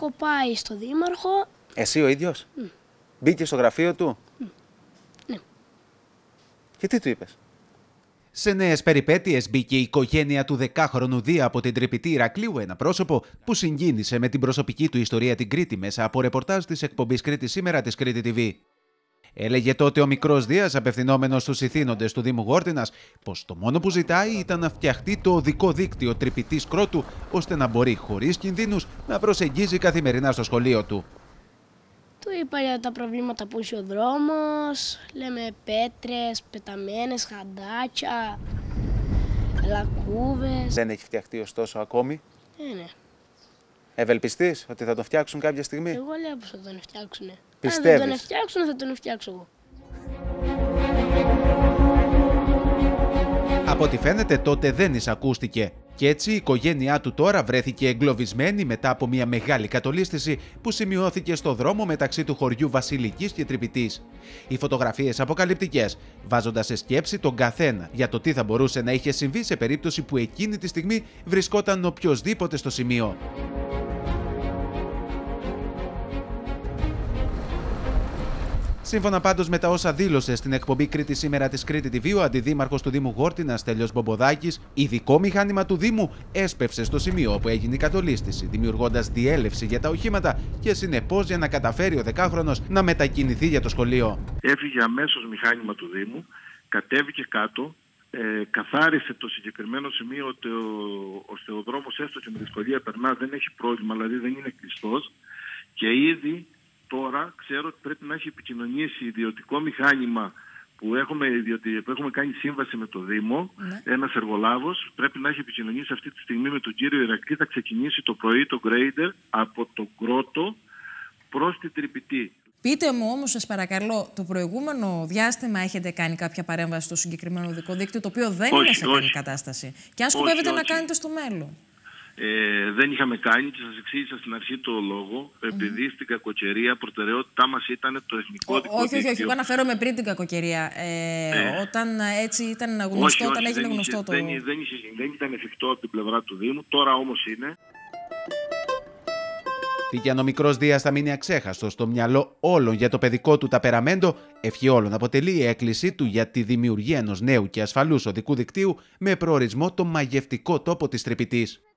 Έχω πάει στο δήμαρχο. Εσύ ο ίδιος? Μπήκε στο γραφείο του? Ναι. Και τι του είπες? Σε νέες περιπέτειες μπήκε η οικογένεια του 10χρονου Δία από την Τρυπητή Ηρακλείου, ένα πρόσωπο που συγκίνησε με την προσωπική του ιστορία την Κρήτη μέσα από ρεπορτάζ της εκπομπής Κρήτη Σήμερα της Κρήτη TV. Έλεγε τότε ο μικρός Δίας, απευθυνόμενος στους ηθήνοντες του Δήμου Γόρτινας, πως το μόνο που ζητάει ήταν να φτιαχτεί το οδικό δίκτυο Τρυπητής Κρότου, ώστε να μπορεί χωρίς κινδύνους να προσεγγίζει καθημερινά στο σχολείο του. Του είπα για τα προβλήματα που έχει ο δρόμος, λέμε πέτρες, πεταμένες, χαντάκια, λακκούβες. Δεν έχει φτιαχτεί ωστόσο ακόμη. Ναι. Ευελπιστείς ότι θα το φτιάξουν κάποια στιγμή? Εγώ λέω πως θα τον φτιάξουνε. Πιστεύεις? Αν δεν τον φτιάξουν, θα τον φτιάξω εγώ. Από ό,τι φαίνεται τότε δεν εισακούστηκε. Και έτσι η οικογένειά του τώρα βρέθηκε εγκλωβισμένη μετά από μια μεγάλη κατολίσθηση που σημειώθηκε στο δρόμο μεταξύ του χωριού Βασιλικής και Τρυπητής. Οι φωτογραφίες αποκαλυπτικές, βάζοντας σε σκέψη τον καθένα για το τι θα μπορούσε να είχε συμβεί σε περίπτωση που εκείνη τη στιγμή βρισκόταν οποιοσδήποτε στο σημείο. Σύμφωνα πάντως με τα όσα δήλωσε στην εκπομπή Κρήτη Σήμερα της Κρήτη TV ο αντιδήμαρχος του Δήμου Γόρτινας Στέλιος Μπομποδάκης, ειδικό μηχάνημα του Δήμου έσπευσε στο σημείο όπου έγινε η κατολίσθηση, δημιουργώντας διέλευση για τα οχήματα και συνεπώς για να καταφέρει ο 10χρονος να μετακινηθεί για το σχολείο. Έφυγε αμέσως μηχάνημα του Δήμου, κατέβηκε κάτω, καθάρισε το συγκεκριμένο σημείο ώστε ο δρόμος έστω και με δυσκολία περνά, δεν έχει πρόβλημα, δηλαδή δεν είναι κλειστός και ήδη τώρα ξέρω ότι πρέπει να έχει επικοινωνήσει ιδιωτικό μηχάνημα που έχουμε κάνει σύμβαση με το Δήμο, ένας εργολάβος, πρέπει να έχει επικοινωνήσει αυτή τη στιγμή με τον κύριο Ηρακλή. Θα ξεκινήσει το πρωί το γκρέιντερ από τον Κρότο προς την Τρυπητή. Πείτε μου όμως, σας παρακαλώ, το προηγούμενο διάστημα έχετε κάνει κάποια παρέμβαση στο συγκεκριμένο οδικό δίκτυο, το οποίο δεν είναι σε καλή κατάσταση. Και αν σκοπεύετε να κάνετε στο μέλλον? Δεν είχαμε κάνει και σας εξήγησα στην αρχή το λόγο, επειδή στην κακοκαιρία προτεραιότητά μας ήταν το εθνικό δικό δίκτυο. Όχι, εγώ αναφέρομαι πριν την κακοκαιρία, όταν έτσι ήταν γνωστό, όταν έγινε γνωστό το... Δεν ήταν εφικτό από την πλευρά του Δήμου, τώρα όμως είναι. Και αν ο μικρός Δίας θα μείνει αξέχαστος στο μυαλό όλων για το παιδικό του ταπεραμέντο, ευχή όλων αποτελεί η έκκλησή του για τη δημιουργία ενός νέου και ασφαλούς οδικού δικτύου με προορισμό το μαγευτικό τόπο της Τρυπητής.